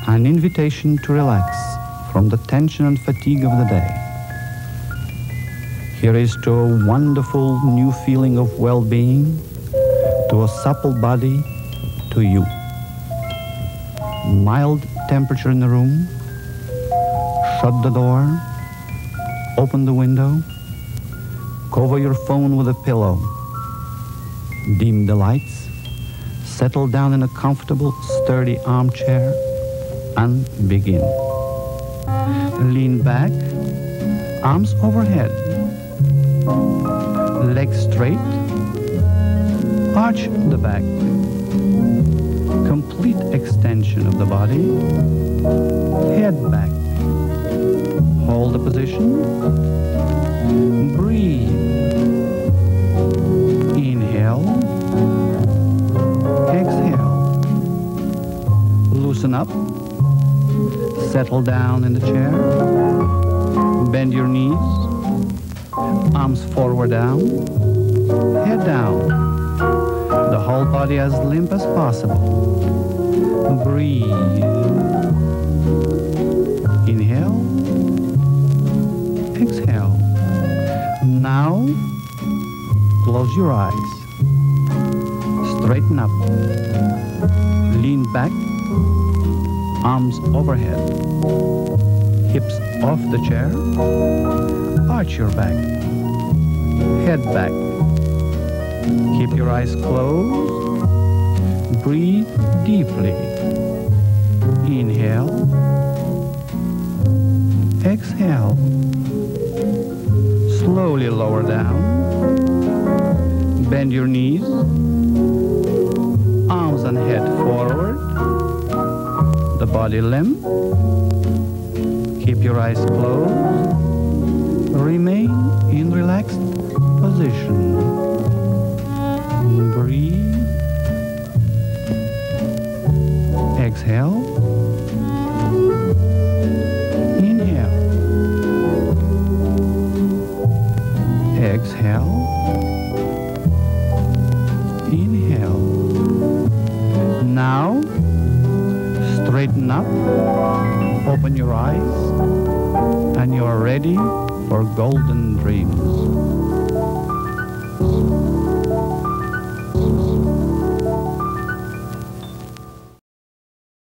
An invitation to relax from the tension and fatigue of the day. Here is to a wonderful new feeling of well-being, to a supple body, to you. Mild temperature in the room. Shut the door. Open the window. Cover your phone with a pillow. Dim the lights. Settle down in a comfortable, sturdy armchair and begin. Lean back, arms overhead, legs straight, arch the back, complete extension of the body, head back. Hold the position, breathe. Inhale, exhale. Loosen up. Settle down in the chair. Bend your knees. Arms forward down. Head down. The whole body as limp as possible. Breathe. Inhale. Exhale. Now, close your eyes. Straighten up. Lean back. Arms overhead, hips off the chair, arch your back, head back, keep your eyes closed, breathe deeply, inhale, exhale, slowly lower down, bend your knees, arms and head forward, the body limp. Keep your eyes closed. Remain in relaxed position. Breathe. Exhale. Inhale. Exhale. Inhale. Now, straighten up, open your eyes, and you are ready for golden dreams.